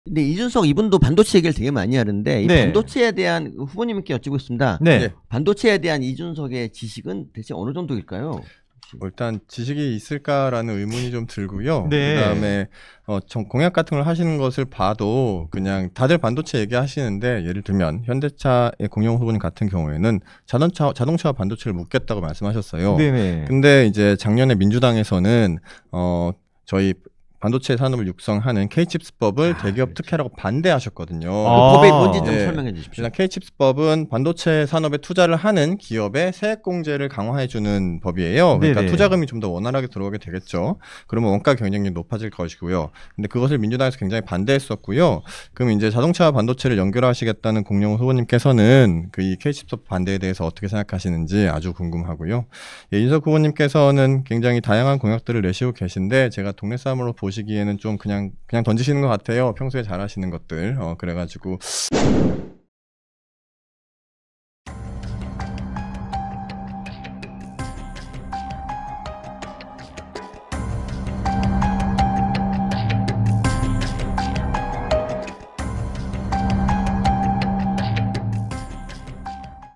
근데 이준석 이분도 반도체 얘기를 되게 많이 하는데 이 네. 반도체에 대한 후보님께 여쭙고 있습니다. 네. 반도체에 대한 이준석의 지식은 대체 어느 정도일까요? 일단 지식이 있을까라는 의문이 좀 들고요. 네. 그다음에 공약 같은 걸 하시는 것을 봐도 그냥 다들 반도체 얘기하시는데 예를 들면 현대차의 공영 후보님 같은 경우에는 자동차와 반도체를 묶겠다고 말씀하셨어요. 네네. 근데 이제 작년에 민주당에서는 저희 반도체 산업을 육성하는 K칩스법을 대기업 그렇죠. 특혜라고 반대하셨거든요. 그 법이 뭔지 좀 네. 설명해 주십시오. 일단 K칩스법은 반도체 산업에 투자를 하는 기업의 세액공제를 강화해주는 법이에요. 그러니까 네네. 투자금이 좀 더 원활하게 들어오게 되겠죠. 그러면 원가 경쟁력이 높아질 것이고요. 근데 그것을 민주당에서 굉장히 반대했었고요. 그럼 이제 자동차와 반도체를 연결하시겠다는 공영 후보님께서는 그 이 K칩스법 반대에 대해서 어떻게 생각하시는지 아주 궁금하고요. 예, 이준석 후보님께서는 굉장히 다양한 공약들을 내시고 계신데 제가 동네 싸움으로 보시기에는 좀 그냥 던지시는 것 같아요. 평소에 잘하시는 것들. 그래가지고